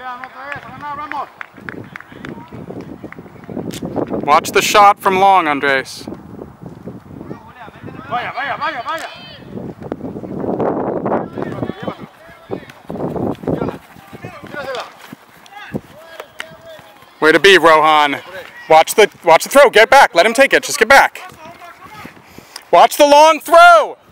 Watch the shot from long, Andres. Vaya, vaya, vaya, vaya. Way to be, Rohan. Watch the throw. Get back. Let him take it. Just get back. Watch the long throw.